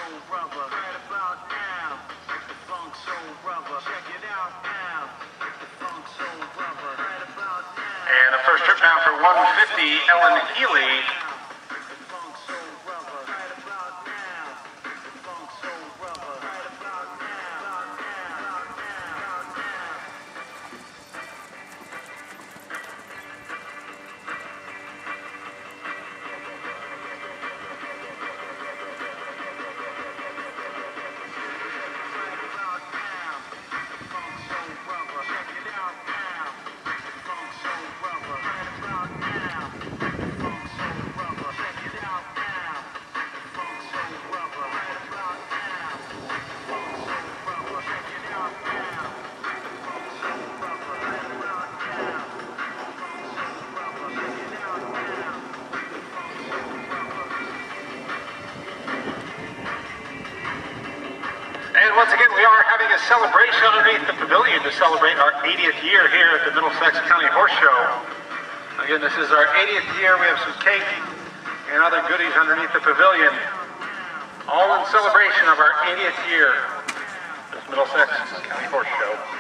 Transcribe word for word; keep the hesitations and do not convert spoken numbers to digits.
rubber. Right about now, the funk soul rubber. Check it out now, the funk soul rubber. Right about now. And the first trip down for one fifty, Ellen Healy. The funk soul rubber. Right about now, the funk soul rubber. Right about now, about now, about now, about now. And once again, we are having a celebration underneath the pavilion to celebrate our eightieth year here at the Middlesex County Horse Show. Again, this is our eightieth year. We have some cake and other goodies underneath the pavilion, all in celebration of our eightieth year at the Middlesex County Horse Show.